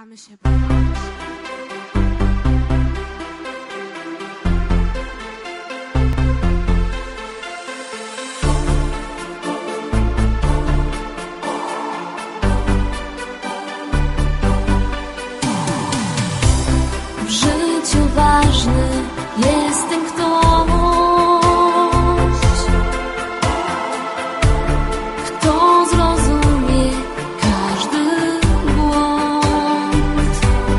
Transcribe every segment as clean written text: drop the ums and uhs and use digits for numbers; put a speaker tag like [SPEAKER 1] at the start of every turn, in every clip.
[SPEAKER 1] Kochamy się.
[SPEAKER 2] W życiu ważny jest ten ktoś, kto zrozumie każdy błąd.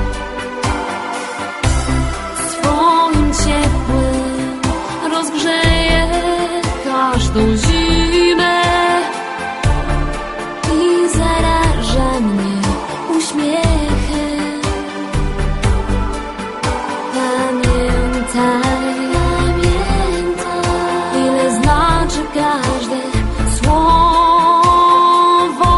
[SPEAKER 2] Swoim ciepłem rozgrzeje każdą zimę i zaraża mnie uśmiechem. Pamiętaj, ile znaczy każde słowo,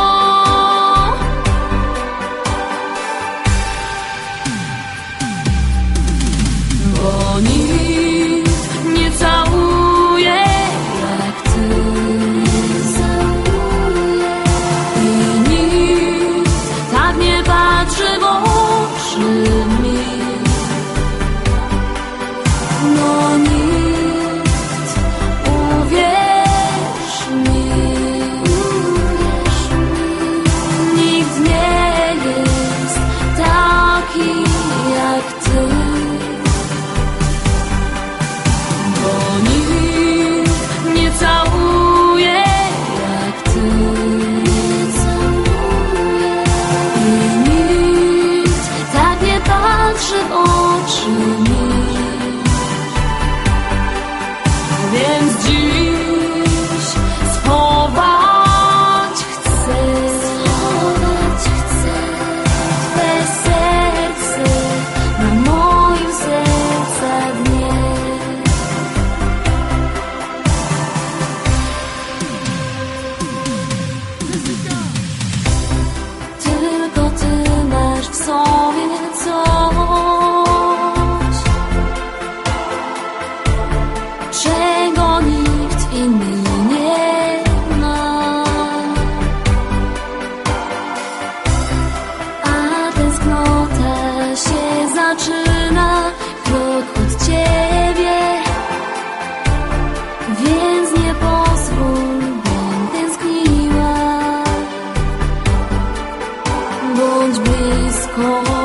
[SPEAKER 2] bo nikt nie całuje jak ty i nikt tak nie patrzy w oczy mi. No nikt, uwierz mi, nikt nie jest taki jak ty, bo nikt nie całuje jak ty i nikt tak nie patrzy w oczy mi. Więc dziś schować chcę Twe serce na moim serca dnie. Tylko Ty masz w sobie coś, czego nikt inny nie ma, a tęsknota się zaczyna krok od Ciebie, więc nie pozwól, bym tęskniła. Bądź blisko.